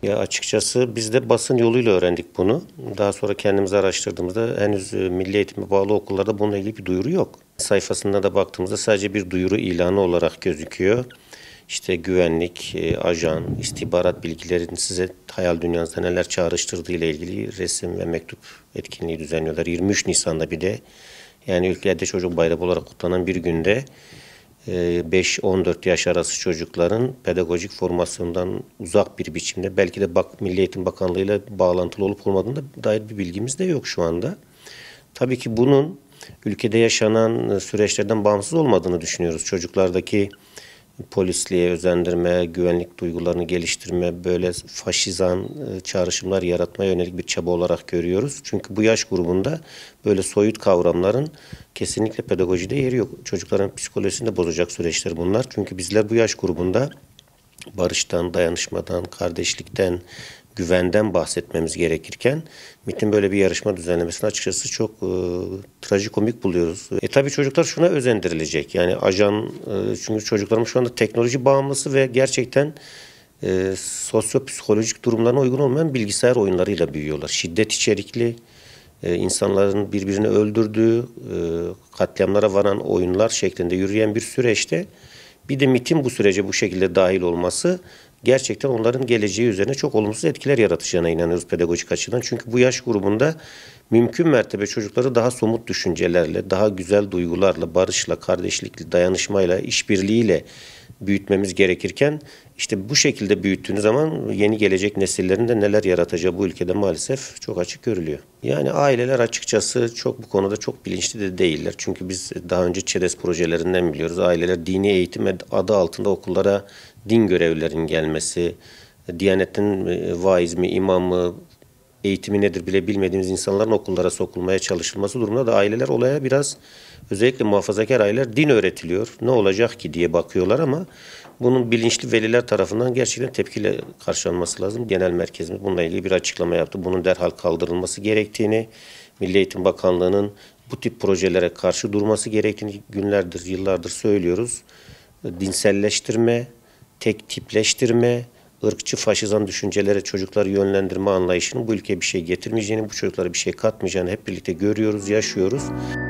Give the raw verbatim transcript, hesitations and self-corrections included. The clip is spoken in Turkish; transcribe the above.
Ya açıkçası biz de basın yoluyla öğrendik bunu. Daha sonra kendimiz araştırdığımızda henüz e, milli eğitime bağlı okullarda bununla ilgili bir duyuru yok. Sayfasında da baktığımızda sadece bir duyuru ilanı olarak gözüküyor. İşte güvenlik, e, ajan, istihbarat bilgilerini size hayal dünyanızda neler çağrıştırdığı ile ilgili resim ve mektup etkinliği düzenliyorlar. yirmi üç Nisan'da bir de yani ülkede çocuk bayramı olarak kutlanan bir günde beş on dört yaş arası çocukların pedagojik formasyondan uzak bir biçimde belki de bak, Milli Eğitim Bakanlığı ile bağlantılı olup olmadığında dair bir bilgimiz de yok şu anda. Tabii ki bunun ülkede yaşanan süreçlerden bağımsız olmadığını düşünüyoruz. Çocuklardaki polisliğe özendirme, güvenlik duygularını geliştirme, böyle faşizan e, çağrışımlar yaratmaya yönelik bir çaba olarak görüyoruz. Çünkü bu yaş grubunda böyle soyut kavramların kesinlikle pedagojide yeri yok. Çocukların psikolojisini de bozacak süreçler bunlar. Çünkü bizler bu yaş grubunda barıştan, dayanışmadan, kardeşlikten, güvenden bahsetmemiz gerekirken MİT'in böyle bir yarışma düzenlemesini açıkçası çok e, trajikomik buluyoruz. E tabii çocuklar şuna özendirilecek. Yani ajan, e, çünkü çocuklarımız şu anda teknoloji bağımlısı ve gerçekten e, sosyopsikolojik durumlarına uygun olmayan bilgisayar oyunlarıyla büyüyorlar. Şiddet içerikli, e, insanların birbirini öldürdüğü, e, katliamlara varan oyunlar şeklinde yürüyen bir süreçte bir de MİT'in bu sürece bu şekilde dahil olması gerçekten onların geleceği üzerine çok olumsuz etkiler yaratacağına inanıyoruz pedagojik açıdan. Çünkü bu yaş grubunda mümkün mertebe çocukları daha somut düşüncelerle, daha güzel duygularla, barışla, kardeşlikle, dayanışmayla, işbirliğiyle büyütmemiz gerekirken işte bu şekilde büyüttüğünüz zaman yeni gelecek nesillerin de neler yaratacağı bu ülkede maalesef çok açık görülüyor. Yani aileler açıkçası çok bu konuda çok bilinçli de değiller. Çünkü biz daha önce ÇEDES projelerinden biliyoruz. Aileler dini eğitim adı altında okullara din görevlilerinin gelmesi, Diyanet'in vaiz mi, imam mı, eğitimi nedir bile bilmediğimiz insanların okullara sokulmaya çalışılması durumunda da aileler olaya biraz, özellikle muhafazakar aileler, din öğretiliyor, ne olacak ki diye bakıyorlar ama bunun bilinçli veliler tarafından gerçekten tepkiyle karşılanması lazım. Genel merkezimiz bununla ilgili bir açıklama yaptı. Bunun derhal kaldırılması gerektiğini, Milli Eğitim Bakanlığı'nın bu tip projelere karşı durması gerektiğini günlerdir, yıllardır söylüyoruz. Dinselleştirme, tek tipleştirme, ırkçı faşizan düşüncelere çocukları yönlendirme anlayışının bu ülkeye bir şey getirmeyeceğini, bu çocuklara bir şey katmayacağını hep birlikte görüyoruz, yaşıyoruz.